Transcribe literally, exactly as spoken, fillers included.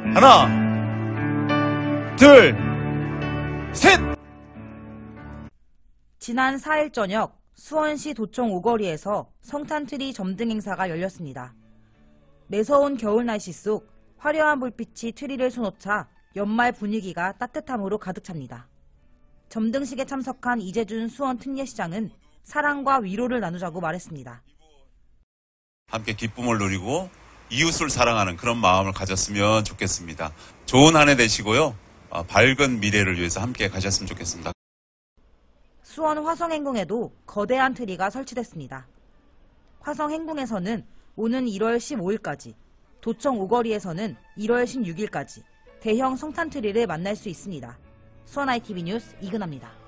하나, 둘, 셋! 지난 사 일 저녁 수원시 도청 오거리에서 성탄트리 점등 행사가 열렸습니다. 매서운 겨울 날씨 속 화려한 불빛이 트리를 수놓자 연말 분위기가 따뜻함으로 가득 찹니다. 점등식에 참석한 이재준 수원 특례시장은 사랑과 위로를 나누자고 말했습니다. 함께 기쁨을 누리고 이웃을 사랑하는 그런 마음을 가졌으면 좋겠습니다. 좋은 한 해 되시고요. 밝은 미래를 위해서 함께 가셨으면 좋겠습니다. 수원 화성행궁에도 거대한 트리가 설치됐습니다. 화성행궁에서는 오는 일월 십오일까지, 도청 오거리에서는 일월 십육일까지 대형 성탄트리를 만날 수 있습니다. 수원 아이티비 뉴스 이근아입니다.